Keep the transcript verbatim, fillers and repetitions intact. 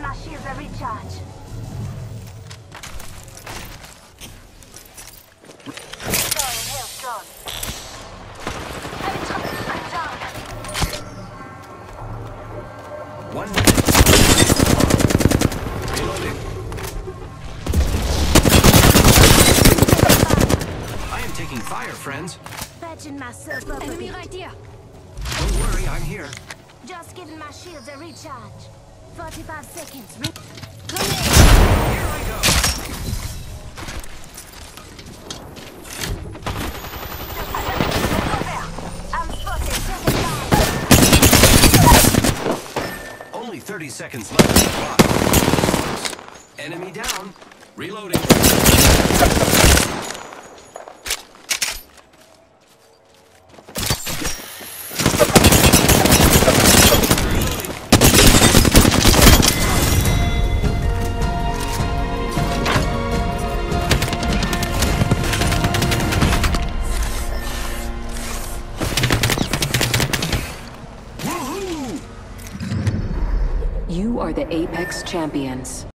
my shields a recharge. Going heel strong. Having trouble with my down. One minute. Reloading. I am taking fire, friends. Patching myself up. Enemy right here. Don't worry, I'm here. Just giving my shields a recharge. forty-five seconds. Here I go. I'm spotted. Only thirty seconds left on the clock. Enemy down. Reloading. You are the Apex Champions.